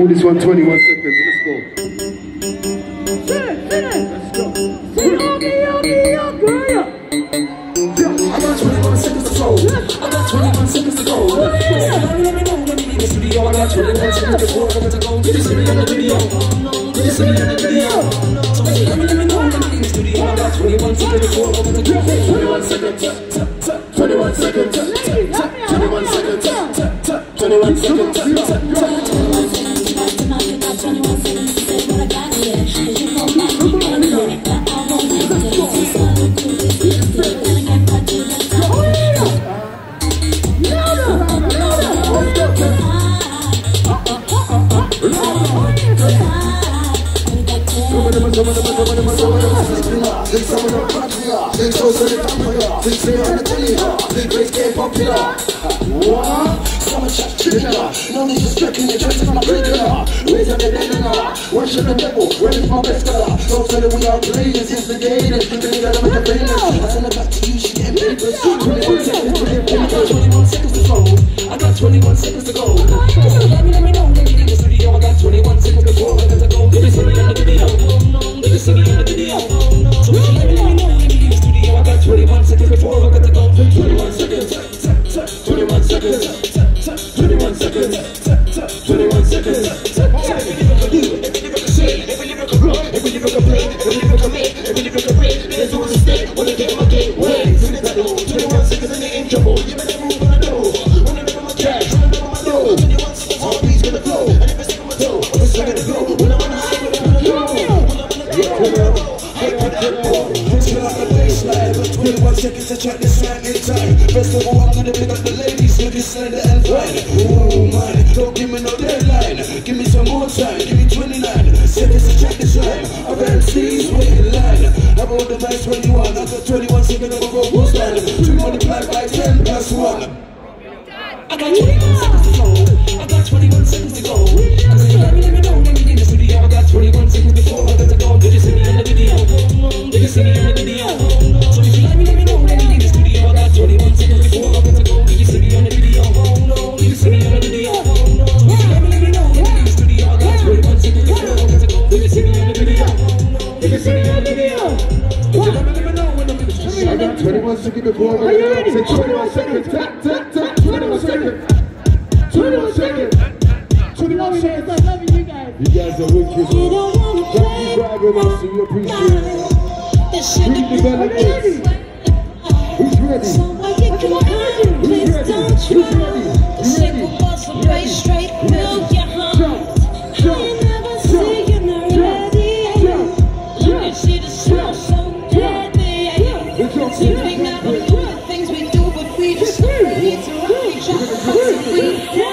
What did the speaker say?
This one, 21 seconds. Let's go. Let's go. I got 21 seconds to go. I got 21 seconds to go. Let me know when you need the studio. I got 21 seconds before I'm going to go. Did you see me on the video? Did you see me on the video? So let me know when you need the studio. I got 21 seconds before I'm going to go. 21 seconds. 21 seconds. 21 seconds. 21 seconds. 21 no need to strike in your chest, I'm a regular. Raise up the regular. Worship the devil, ready for my best color. Don't tell it we are players, instigators. Thinking that I'm at the famous. I send it back to you, she getting papers. 21 seconds, 21 seconds to go. I got 21 seconds to go. Let me know when you need the studio. I got 21 seconds before I got to go. Did you see me on the video? Did you see me on the video? So let me know when you need the studio. I got 21 seconds before I got to go. 21 seconds. 21 seconds. 21 seconds. 21 seconds. There's always a step when I get my game wet. 21 seconds and they in trouble. You better move when I know. When I never my cash, when I never my dough. 21 seconds, all beats gonna flow. And every second my toe, every second to go. When I'm on the high, when I'm on the low. When I'm on the chill out the baseline, but 21 seconds to track this right in time. First of all, I'm gonna pick up the ladies, so just send the L5. Oh man, don't give me no deadline. Give me some more time, give me 29 seconds to track this rhyme. I've had C's waiting in line. I roll the dice 21, I got 21 seconds, I'm gonna go post line. 2 multiplied by 10 plus 1. I got 21 seconds to go. I got 21 seconds to go. I said, let me know when you in the studio. I got 21 seconds before I got to go. Did you see me on the video? Did you see me on the video? So if you let me know when you in the studio. I got 21 seconds before I got to go. Did you see me on the video? Did you see me on the video? So if you let me know when you in the studio. I got 21 seconds before I got to go. Did you see me on the video? Did you see me on the video? Let me know when I'm in the studio. I got 21 seconds before I got to go. Say 21 seconds. Tap, tap, tap. 21 seconds. 21 seconds. 21 seconds. I love you guys. You guys are wicked. Thank you for having us. We appreciate it. Read the benefits. Who's ready? Who's ready? Who's ready? You ready? Straight will get home. You never see you're not ready. You see the smell so deadly. You think that we do the things we do, but we just need to run each other.